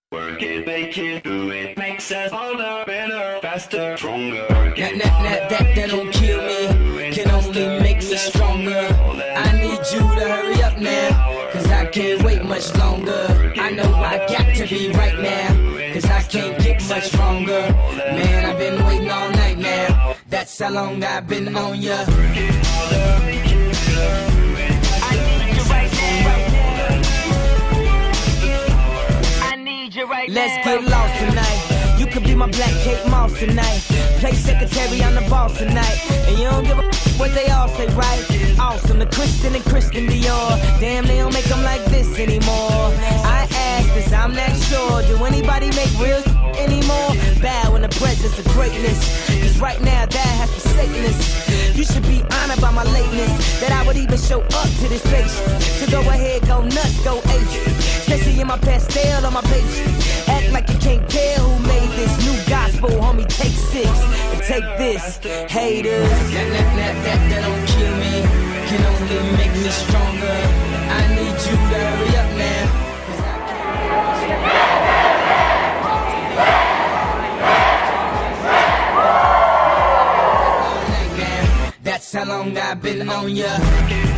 Work it, make it, do it, makes us harder, better, faster, stronger. That don't kill me, can only make me stronger. I need you to hurry up now, cause I can't wait much longer. I know I got to be right now, cause I can't get much stronger. Man, I've been waiting all night now, that's how long I've been on ya. Work it harder, make it better. Let's get lost tonight. You could be my black Kate Moss tonight. Play secretary on the boss tonight. And you don't give a what they all say, right? Awesome, the Christian and Christian Dior. Damn, they don't make them like this anymore. I ask cause I'm not sure. Do anybody make real anymore? Bow in the presence of greatness, cause right now that has forsaken us. You should be honored by my lateness, that I would even show up to this place. So go ahead, go nuts, go ape. Especially in my pastel on my page. Act like you can't tell who made this new gospel, homie. Take 6 and take this, haters. That don't kill me, can only make me stronger. I need you to hurry up now. That's how long I've been on ya.